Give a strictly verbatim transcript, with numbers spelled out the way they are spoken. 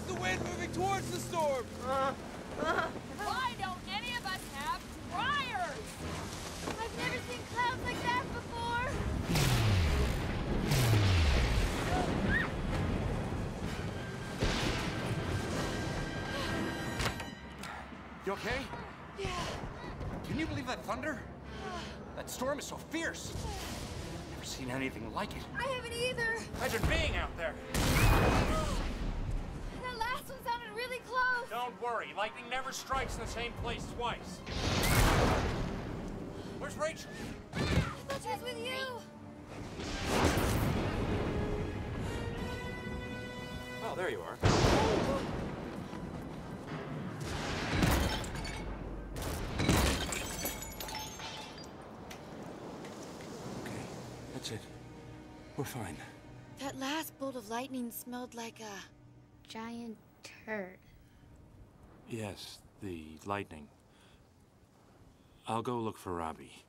the wind moving towards the storm. Uh, uh. Why don't any of us have dryers? I've never seen clouds like that before. You okay? Yeah. Can you believe that thunder? That storm is so fierce. Never seen anything like it. I haven't either. Imagine being out there. That last one sounded really close. Don't worry, lightning never strikes in the same place twice. Where's Rachel? I thought she was with you. Oh, there you are. Okay, that's it. We're fine. That last bolt of lightning smelled like a giant turd. Yes, the lightning. I'll go look for Robbie.